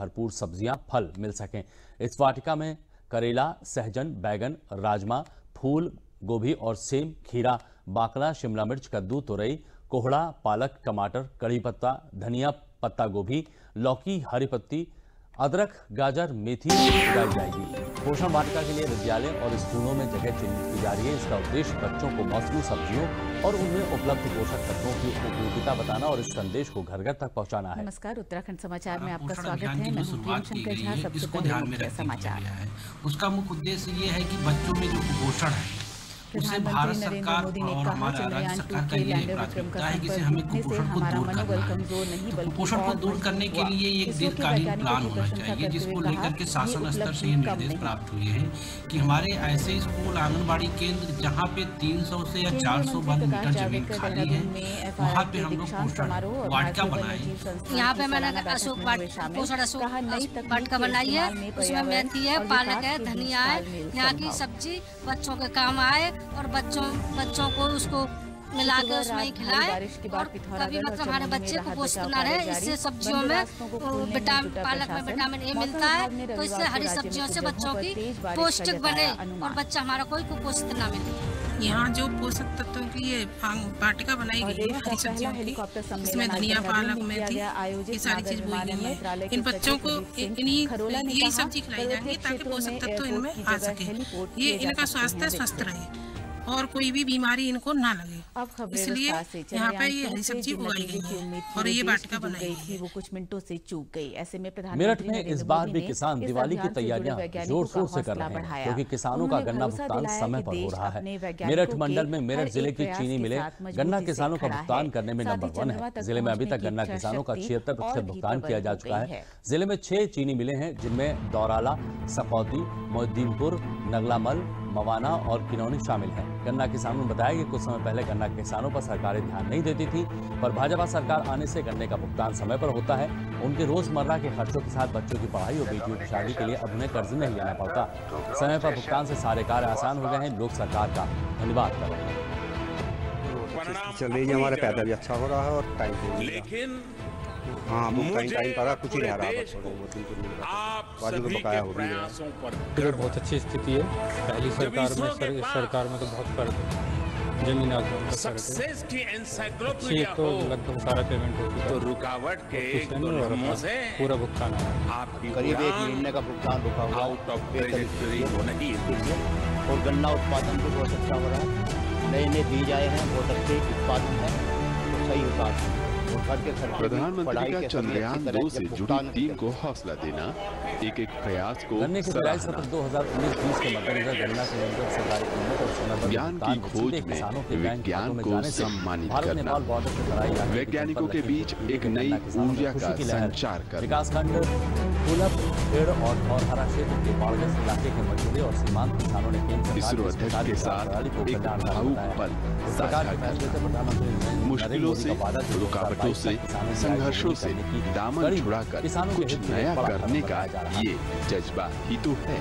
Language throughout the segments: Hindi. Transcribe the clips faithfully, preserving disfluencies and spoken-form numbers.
भरपूर सब्जियां, फल मिल सकें। इस वाटिका में करेला, सहजन, बैगन, राजमा, फूल गोभी और सेम, खीरा, बाकला, शिमला मिर्च, कद्दू, तुरई, कोहड़ा, पालक, टमाटर, कड़ी पत्ता, धनिया, पत्ता गोभी, लौकी, हरी पत्ती, अदरक, गाजर, मेथी उगाई जाएगी। पोषण वाटिका के लिए विद्यालय और स्कूलों में जगह चिन्हित की जा रही है। इसका उद्देश्य बच्चों को मौसमी सब्जियों और उनमें उपलब्ध पोषक तत्वों की उपयोगिता बताना और इस संदेश को घर घर तक पहुंचाना है। नमस्कार, उत्तराखंड समाचार में आपका स्वागत है। मैं हूं प्रियंका झा। सबसे पहले मुख्य समाचार। उसका मुख्य उद्देश्य ये है कि बच्चों में जो कुपोषण है उसे भारत सरकार और हमारा राज्य सरकार का ये प्राथमिकता है कि हमें कुपोषण को दूर करना है। कुपोषण को दूर करने के लिए एक दीर्घकालीन प्लान होना चाहिए, जिसको लेकर के शासन स्तर से ये निर्देश प्राप्त हुए हैं कि हमारे ऐसे स्कूल, आंगनबाड़ी केंद्र जहाँ पे तीन सौ से या चार सौ वर्ग मीटर जमीन खाली है, वहाँ पे हम लोग पोषण वाटिका बनाएं। यहाँ पे मैंने अशोक पोषण अशोक वाटिका बनाई है। उसमें मेथी है, पालक है, धनिया है, यहाँ की सब्जी बच्चों के काम आए और बच्चों बच्चों को उसको मिला के उसमें ही खिलाए और कभी मतलब हमारे बच्चे को पोषण न रहे। इससे सब्जियों में विटामिन, पालक में विटामिन ए मिलता है, तो इससे हरी सब्जियों से बच्चों की पौष्टिक बने और बच्चा हमारा कोई कुपोषित न मिले। यहाँ जो पोषक तत्वों की ये वाटिका बनाई गई है हरी सब्जियों की, इसमें धनिया, पालक, मेथी, ये सारी चीज बोई गई है। इन बच्चों को इन्हीं यही सब्जी खिलाई जाएगी ताकि पोषक तत्व इनमें आ सके, ये इनका स्वास्थ्य स्वस्थ रहे और कोई भी बीमारी इनको ना लगे। इसलिए यहाँ पे ये हरी सब्जी उगाई गई है और ये वाटिका बनाई गई है। वो कुछ मिनटों से चूक गई। ऐसे में मेरठ में इस बार भी किसान दिवाली की तैयारियां जोर शोर से कर रहे हैं, क्योंकि किसानों का गन्ना भुगतान समय पर हो रहा है। मेरठ मंडल में मेरठ जिले की चीनी मिलें गन्ना किसानों का भुगतान करने में नंबर वन है। जिले में अभी तक गन्ना किसानों का छिहत्तर प्रतिशत भुगतान किया जा चुका है। जिले में छह चीनी मिलें हैं, जिनमें दौराला, सपौती, मोहद्दीनपुर, नगलामल, मवाना और किनौनी शामिल हैं। गन्ना किसानों ने बताया कि कुछ समय पहले गन्ना किसानों पर सरकारें ध्यान नहीं देती थी, पर भाजपा सरकार आने से गन्ने का भुगतान समय पर होता है। उनके रोजमर्रा के खर्चों के साथ बच्चों की पढ़ाई और बेटियों की शादी के लिए अब उन्हें कर्ज नहीं लेना पड़ता। समय पर भुगतान से सारे कार्य आसान हो गए हैं। लोग सरकार का धन्यवाद कर रहे हैं। चल रही है, हमारा पैदा भी अच्छा हो रहा है और टाइम पे लेकिन हाँ टाइम टाइम पर कुछ ही नहीं आ रहा बकाया हो रही है। बहुत अच्छी स्थिति है। पहली सरकार में सर, इस सरकार में तो बहुत फर्क है। जमीन आसमान का फर्क है। तो लगभग सारा पेमेंट हो चुका है, तो रुकावट के पूरा भुगतान है। करीब एक महीने का भुगतान रुका हुआ और गन्ना उत्पादन भी बहुत अच्छा हो रहा है। नए नए बीज आए हैं, बहुत अच्छे उत्पादन है, सही विकास है। प्रधानमंत्री का चंद्रयान दो से जुड़ी टीम को हौसला देना, एक एक प्रयास को गन्ने के पेराई सत्र दो हज़ार उन्नीस बीस के मद्देनजर गन्ना सिलेंडर सरकारी कीमत और समय पर ज्ञान की खोज में विज्ञान को सम्मानित करना, वैज्ञानिकों के बीच एक नई ऊर्जा का संचार करना। विकासखंड पुलप, पेड़ और धौरहरा क्षेत्र के बाढ़ग्रस्त इलाके के मजदूरों और सीमांत किसानों ने केंद्र इसरो अध्यक्ष के साथ एक भावुक पल साझा कर मुश्किलों से, रुकावटों से, संघर्षों से दामन छुड़ाकर कुछ नया करने का ये जज्बा ही तो है।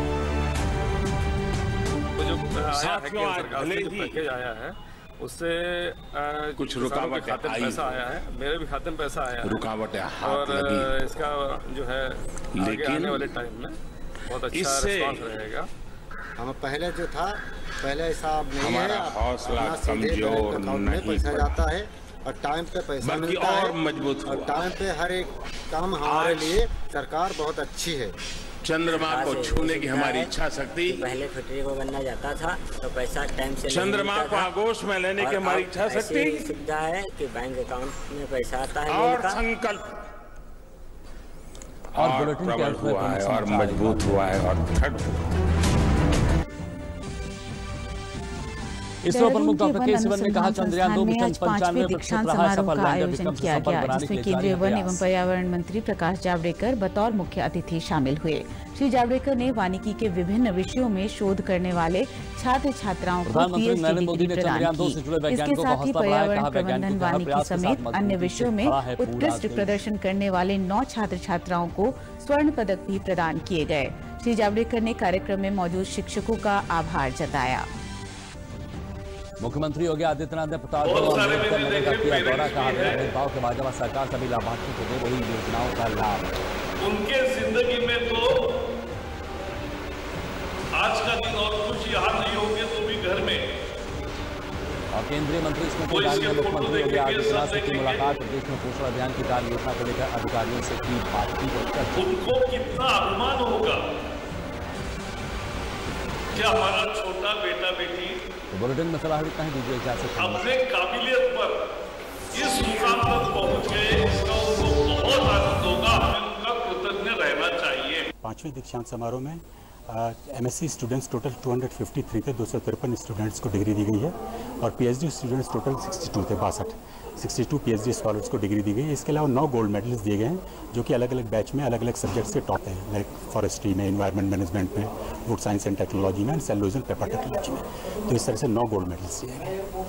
जो पैकेज आया है उससे कुछ रुकावट खाते में पैसा आया है, मेरे भी खाते में पैसा आया है, रुकावट और इसका जो है लेकिन आने वाले टाइम में बहुत अच्छा रिस्पांस रहेगा। हम पहले जो था पहले हिसाब नहीं है, हौसला कमजोर नहीं, पैसा जाता है और टाइम पे पैसा मिलता है और मजबूत और टाइम पे हर एक काम हमारे लिए सरकार बहुत अच्छी है। चंद्रमा को छूने की हमारी इच्छा शक्ति, पहले फैक्ट्री को गन्ना जाता था तो पैसा टाइम से चंद्रमा को आगोश में लेने की हमारी इच्छा शक्ति, सुविधा है कि बैंक अकाउंट में पैसा आता है और संकल्प और प्रबल हुआ है और मजबूत हुआ है और दृढ़ हुआ। इसरो प्रमुख डॉक्टर के सिवन ने कहा, चंद्रयान दो मिशन पंचानवे प्रतिशत रहा सफल, लैंडर विक्रम से संपर्क बनाने के लिए केंद्रीय वन एवं पर्यावरण मंत्री प्रकाश जावड़ेकर बतौर मुख्य अतिथि शामिल हुए। श्री जावड़ेकर ने वानिकी के विभिन्न विषयों में शोध करने वाले छात्र छात्राओं को पीएचडी डिग्री प्रदान की। इसके साथ ही पर्यावरण प्रबंधन, वानिकी समेत अन्य विषयों में उत्कृष्ट प्रदर्शन करने वाले नौ छात्र छात्राओं को स्वर्ण पदक भी प्रदान किए गए। श्री जावड़ेकर ने कार्यक्रम में मौजूद शिक्षकों का आभार जताया। मुख्यमंत्री योगी आदित्यनाथ ने प्रतापगढ़ और अम्बेडकर नगर का किया दौरा, कहा बिना भेदभाव के भाजपा सरकार सभी लाभार्थियों को दे रही योजनाओं का लाभ। उनके केंद्रीय मंत्री स्मृति ईरानी ने मुख्यमंत्री योगी आदित्यनाथ से की मुलाकात। प्रदेश में पोषण अभियान की कार्य योजना को लेकर अधिकारियों से की बातचीत और चर्चा। उनको कितना अभिमान होगा कि हमारा छोटा बेटा बेटी तो बुलेटिन में फिलहाल इतना ही। दीजिए इजाजत। अपने काबिलियत पर इस मुकाम तक पहुंच गए, इसका उनको बहुत आनंद होगा। हमें उनका कृतज्ञ रहना चाहिए। पांचवें दीक्षांत समारोह में एमएससी स्टूडेंट्स टोटल दो सौ तिरेपन थे, दो सौ तिरपन स्टूडेंट्स को डिग्री दी गई है और पीएचडी स्टूडेंट्स टोटल बासठ थे, बासठ बासठ पीएचडी स्कॉलर्स को डिग्री दी गई है। इसके अलावा नौ गोल्ड मेडल्स दिए गए हैं जो कि अलग अलग बैच में अलग अलग सब्जेक्ट्स के टॉप हैं, लाइक फॉरेस्ट्री में, एनवायरमेंट मैनेजमेंट में, फूड साइंस एंड टेक्नोलॉजी में, and cellulose and paper technology में। तो इस तरह से नौ गोल्ड मेडल्स दिए गए।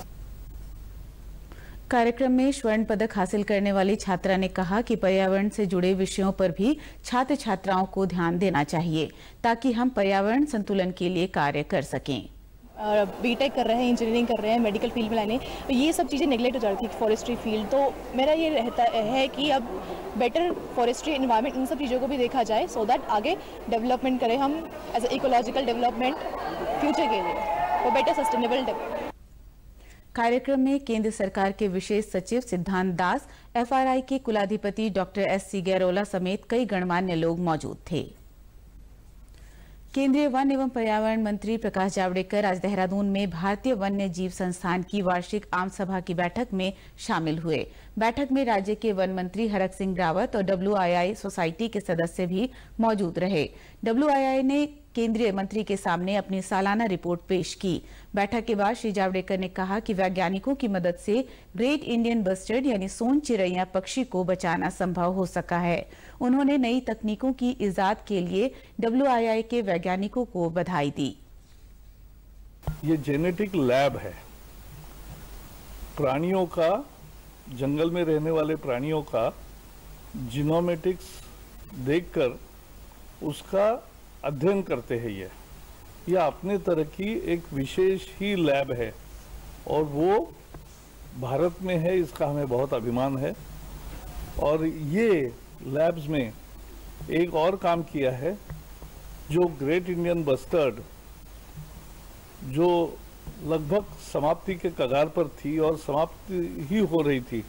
कार्यक्रम में स्वर्ण पदक हासिल करने वाली छात्रा ने कहा कि पर्यावरण से जुड़े विषयों पर भी छात्र छात्राओं को ध्यान देना चाहिए ताकि हम पर्यावरण संतुलन के लिए कार्य कर सकें। बीटेक कर रहे हैं, इंजीनियरिंग कर रहे हैं, मेडिकल फील्ड में लाने, तो ये सब चीज़ें नेगलेक्ट हो जाती थी, फॉरेस्ट्री फील्ड। तो मेरा ये रहता है कि अब बेटर फॉरेस्ट्री एनवायरनमेंट, इन सब चीज़ों को भी देखा जाए सो दैट आगे डेवलपमेंट करें हम as a ecological development future के लिए, और बेटर सस्टेनेबल डेवलपमेंट। कार्यक्रम में केंद्र सरकार के विशेष सचिव सिद्धांत दास, एफआरआई के कुलाधिपति डॉक्टर एस सी गैरोला समेत कई गणमान्य लोग मौजूद थे। केंद्रीय वन एवं पर्यावरण मंत्री प्रकाश जावड़ेकर आज देहरादून में भारतीय वन्य जीव संस्थान की वार्षिक आम सभा की बैठक में शामिल हुए। बैठक में राज्य के वन मंत्री हरक सिंह रावत और डब्ल्यू आई आई सोसाइटी के सदस्य भी मौजूद रहे। डब्ल्यू आई आई ने केंद्रीय मंत्री के सामने अपनी सालाना रिपोर्ट पेश की। बैठक के बाद श्री जावड़ेकर ने कहा कि वैज्ञानिकों की मदद से ग्रेट इंडियन बस्टर्ड यानी सोन चिरैया पक्षी को बचाना संभव हो सका है। उन्होंने नई तकनीकों की इजाद के लिए डब्ल्यू आई आई के वैज्ञानिकों को बधाई दी। ये जेनेटिक लैब है, प्राणियों का, जंगल में रहने वाले प्राणियों का जीनोमेटिक्स देखकर उसका अध्ययन करते हैं। ये यह अपने तरह की एक विशेष ही लैब है और वो भारत में है, इसका हमें बहुत अभिमान है। और ये लैब्स में एक और काम किया है, जो ग्रेट इंडियन बस्टर्ड जो लगभग समाप्ति के कगार पर थी और समाप्ति ही हो रही थी,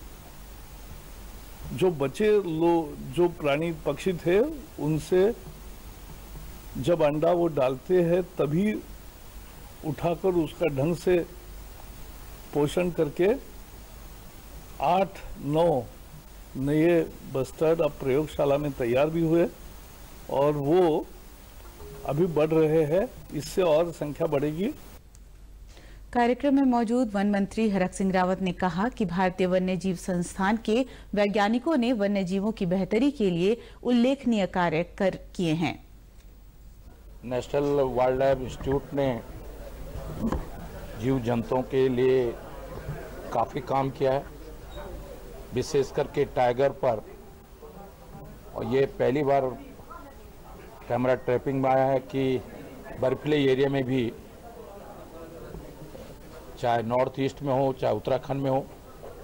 जो बचे लोग, जो प्राणी पक्षी थे, उनसे जब अंडा वो डालते हैं तभी उठाकर उसका ढंग से पोषण करके आठ नौ नए बस्टर्ड अब प्रयोगशाला में तैयार भी हुए और वो अभी बढ़ रहे हैं, इससे और संख्या बढ़ेगी। कार्यक्रम में मौजूद वन मंत्री हरक सिंह रावत ने कहा कि भारतीय वन्य जीव संस्थान के वैज्ञानिकों ने वन्य जीवों की बेहतरी के लिए उल्लेखनीय कार्य कर किए हैं। नेशनल वाइल्ड लाइफ इंस्टीट्यूट ने जीव जंतुओं के लिए काफ़ी काम किया है, विशेष करके टाइगर पर। और ये पहली बार कैमरा ट्रैपिंग में आया है कि बर्फीले एरिया में भी, चाहे नॉर्थ ईस्ट में हो चाहे उत्तराखंड में हो,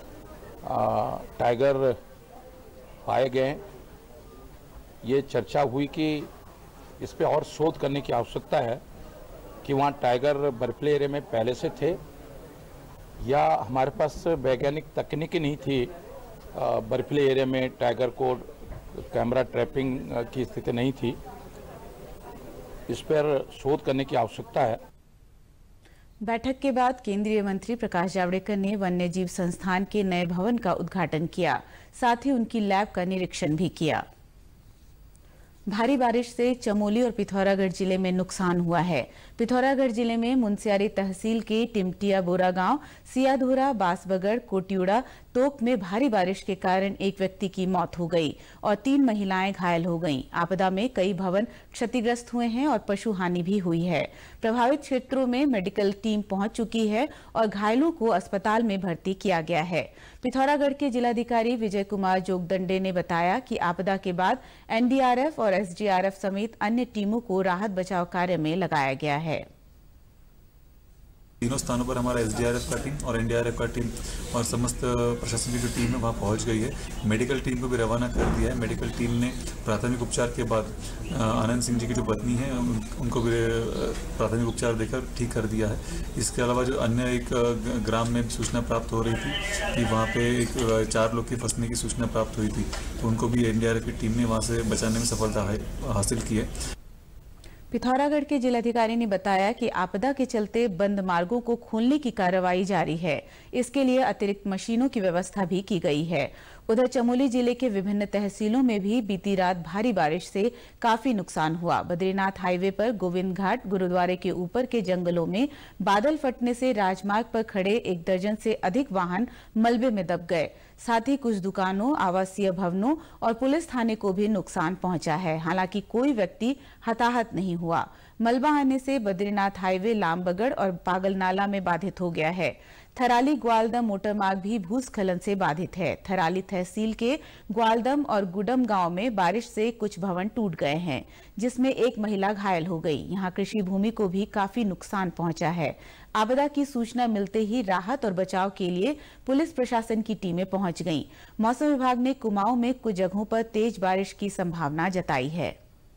टाइगर पाए गए। ये चर्चा हुई कि इस पे और शोध करने की आवश्यकता है कि वहाँ टाइगर बर्फीले एरिया में पहले से थे या हमारे पास वैज्ञानिक तकनीकी नहीं थी, बर्फीले एरिया में टाइगर को कैमरा ट्रैपिंग की स्थिति नहीं थी। इस पर शोध करने की आवश्यकता है। बैठक के बाद केंद्रीय मंत्री प्रकाश जावड़ेकर ने वन्य जीव संस्थान के नए भवन का उद्घाटन किया, साथ ही उनकी लैब का निरीक्षण भी किया। भारी बारिश से चमोली और पिथौरागढ़ जिले में नुकसान हुआ है। पिथौरागढ़ जिले में मुनस्यारी तहसील के टिमटिया बोरा गांव, सियाधोरा, बांसबगड़, कोटियोड़ा, तोक में भारी बारिश के कारण एक व्यक्ति की मौत हो गई और तीन महिलाएं घायल हो गईं। आपदा में कई भवन क्षतिग्रस्त हुए हैं और पशु हानि भी हुई है। प्रभावित क्षेत्रों में मेडिकल टीम पहुंच चुकी है और घायलों को अस्पताल में भर्ती किया गया है। पिथौरागढ़ के जिलाधिकारी विजय कुमार जोगदंडे ने बताया कि आपदा के बाद एन डी आर एफ और एस डी आर एफ समेत अन्य टीमों को राहत बचाव कार्य में लगाया गया है। तीनों स्थानों पर हमारा एसडीआरएफ का टीम और एनडीआरएफ का टीम और समस्त प्रशासन की जो टीम है वहाँ पहुँच गई है। मेडिकल टीम को भी रवाना कर दिया है। मेडिकल टीम ने प्राथमिक उपचार के बाद आनंद सिंह जी की जो पत्नी है उन, उनको भी प्राथमिक उपचार देकर ठीक कर दिया है। इसके अलावा जो अन्य एक ग्राम में सूचना प्राप्त हो रही थी कि वहाँ पे एक चार लोग के फंसने की सूचना प्राप्त हुई थी, तो उनको भी एनडीआरएफ की टीम ने वहाँ से बचाने में सफलता हासिल की है। पिथौरागढ़ के जिलाधिकारी ने बताया कि आपदा के चलते बंद मार्गों को खोलने की कार्रवाई जारी है। इसके लिए अतिरिक्त मशीनों की व्यवस्था भी की गई है। उधर चमोली जिले के विभिन्न तहसीलों में भी बीती रात भारी बारिश से काफी नुकसान हुआ। बद्रीनाथ हाईवे पर गोविंद घाट गुरुद्वारे के ऊपर के जंगलों में बादल फटने से राजमार्ग पर खड़े एक दर्जन से अधिक वाहन मलबे में दब गए। साथ ही कुछ दुकानों, आवासीय भवनों और पुलिस थाने को भी नुकसान पहुंचा है। हालांकि कोई व्यक्ति हताहत नहीं हुआ। मलबा आने से बद्रीनाथ हाईवे लामबगड़ और पागलनाला में बाधित हो गया है। थराली ग्वालदम मोटरमार्ग भी भूस्खलन से बाधित है। थराली तहसील के ग्वालदम और गुडम गांव में बारिश से कुछ भवन टूट गए हैं, जिसमें एक महिला घायल हो गई। यहां कृषि भूमि को भी काफी नुकसान पहुंचा है। आपदा की सूचना मिलते ही राहत और बचाव के लिए पुलिस प्रशासन की टीमें पहुंच गईं। मौसम विभाग ने कुमाऊं में कुछ जगहों पर तेज बारिश की संभावना जताई है।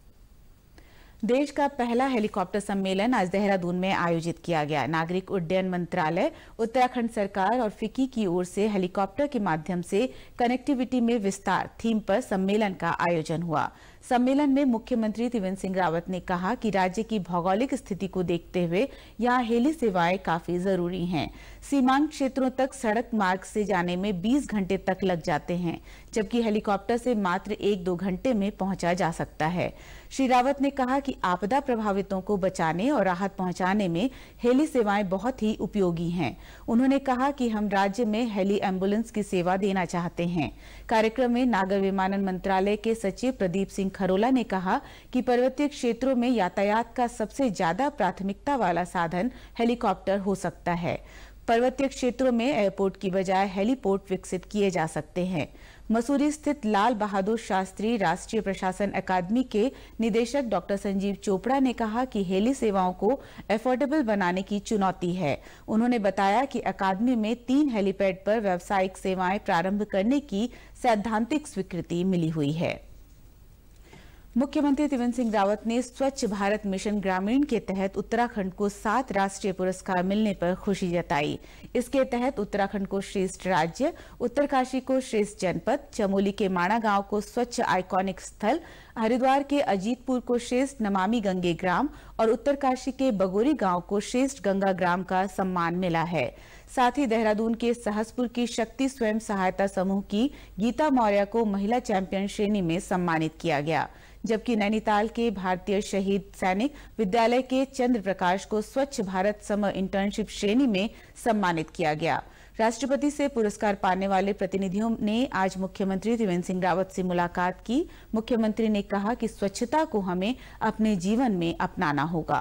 देश का पहला हेलीकॉप्टर सम्मेलन आज देहरादून में आयोजित किया गया। नागरिक उड्डयन मंत्रालय, उत्तराखंड सरकार और फिक्की की ओर से हेलीकॉप्टर के माध्यम से कनेक्टिविटी में विस्तार थीम पर सम्मेलन का आयोजन हुआ। सम्मेलन में मुख्यमंत्री त्रिवेंद्र सिंह रावत ने कहा कि राज्य की भौगोलिक स्थिति को देखते हुए यहां हेली सेवाएं काफी जरूरी हैं। सीमांत क्षेत्रों तक सड़क मार्ग से जाने में बीस घंटे तक लग जाते हैं, जबकि हेलीकॉप्टर से मात्र एक दो घंटे में पहुंचा जा सकता है। श्री रावत ने कहा कि आपदा प्रभावितों को बचाने और राहत पहुंचाने में हेली सेवाएं बहुत ही उपयोगी हैं। उन्होंने कहा कि हम राज्य में हेली एम्बुलेंस की सेवा देना चाहते हैं। कार्यक्रम में नागर विमानन मंत्रालय के सचिव प्रदीप सिंह खरोला ने कहा कि पर्वतीय क्षेत्रों में यातायात का सबसे ज्यादा प्राथमिकता वाला साधन हेलीकॉप्टर हो सकता है। पर्वतीय क्षेत्रों में एयरपोर्ट की बजाय हेलीपोर्ट विकसित किए जा सकते हैं। मसूरी स्थित लाल बहादुर शास्त्री राष्ट्रीय प्रशासन अकादमी के निदेशक डॉक्टर संजीव चोपड़ा ने कहा कि हेली सेवाओं को एफोर्डेबल बनाने की चुनौती है। उन्होंने बताया कि अकादमी में तीन हेलीपैड पर व्यावसायिक सेवाएं प्रारंभ करने की सैद्धांतिक स्वीकृति मिली हुई है। मुख्यमंत्री त्रिवेंद्र सिंह रावत ने स्वच्छ भारत मिशन ग्रामीण के तहत उत्तराखंड को सात राष्ट्रीय पुरस्कार मिलने पर खुशी जताई। इसके तहत उत्तराखंड को श्रेष्ठ राज्य, उत्तरकाशी को श्रेष्ठ जनपद, चमोली के माणा गांव को स्वच्छ आइकॉनिक स्थल, हरिद्वार के अजीतपुर को श्रेष्ठ नमामि गंगे ग्राम और उत्तरकाशी के बगोरी गांव को श्रेष्ठ गंगा ग्राम का सम्मान मिला है। साथ ही देहरादून के सहसपुर की शक्ति स्वयं सहायता समूह की गीता मौर्य को महिला चैंपियन श्रेणी में सम्मानित किया गया, जबकि नैनीताल के भारतीय शहीद सैनिक विद्यालय के चंद्र प्रकाश को स्वच्छ भारत समर इंटर्नशिप श्रेणी में सम्मानित किया गया। राष्ट्रपति से पुरस्कार पाने वाले प्रतिनिधियों ने आज मुख्यमंत्री त्रिवेंद्र सिंह रावत से मुलाकात की। मुख्यमंत्री ने कहा कि स्वच्छता को हमें अपने जीवन में अपनाना होगा।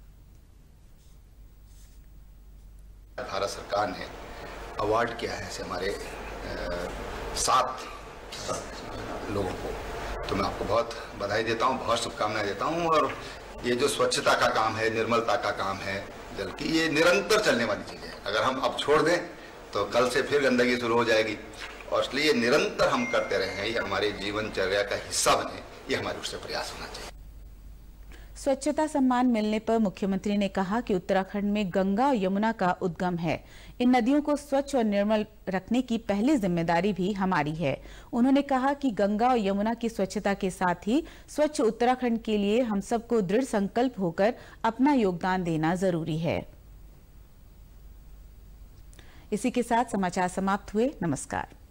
भारत सरकार ने अवार्ड किया है ऐसे हमारे सात लोगों को, तो मैं आपको बहुत बधाई देता हूँ, बहुत शुभकामनाएं देता हूँ। और ये जो स्वच्छता का काम है, निर्मलता का काम है जल की, ये निरंतर चलने वाली चीज़ है। अगर हम अब छोड़ दें तो कल से फिर गंदगी शुरू हो जाएगी, और इसलिए निरंतर हम करते रहे, ये हमारे जीवनचर्या का हिस्सा बने, ये हमारे उससे प्रयास होना चाहिए। स्वच्छता सम्मान मिलने पर मुख्यमंत्री ने कहा कि उत्तराखंड में गंगा और यमुना का उद्गम है। इन नदियों को स्वच्छ और निर्मल रखने की पहली जिम्मेदारी भी हमारी है। उन्होंने कहा कि गंगा और यमुना की स्वच्छता के साथ ही स्वच्छ उत्तराखंड के लिए हम सबको दृढ़ संकल्प होकर अपना योगदान देना जरूरी है। इसी के साथ समाचार समाप्त हुए। नमस्कार।